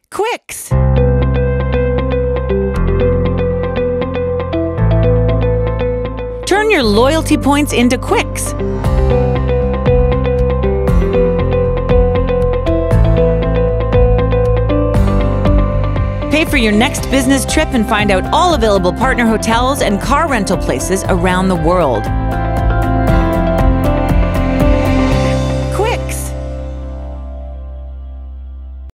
QIX. Turn your loyalty points into QIX. Pay for your next business trip and find out all available partner hotels and car rental places around the world.